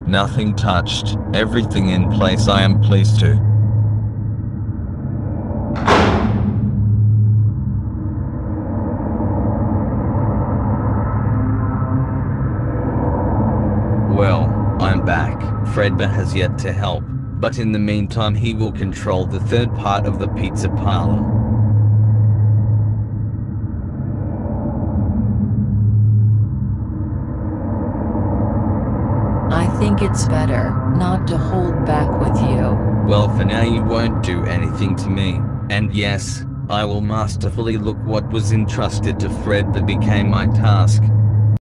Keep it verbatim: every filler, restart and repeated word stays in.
Nothing touched, everything in place. I am pleased to. Well, I'm back. Fredbear has yet to help, but in the meantime he will control the third part of the pizza parlor. I think it's better not to hold back with you. Well, for now you won't do anything to me, and yes, I will masterfully look what was entrusted to Fred that became my task.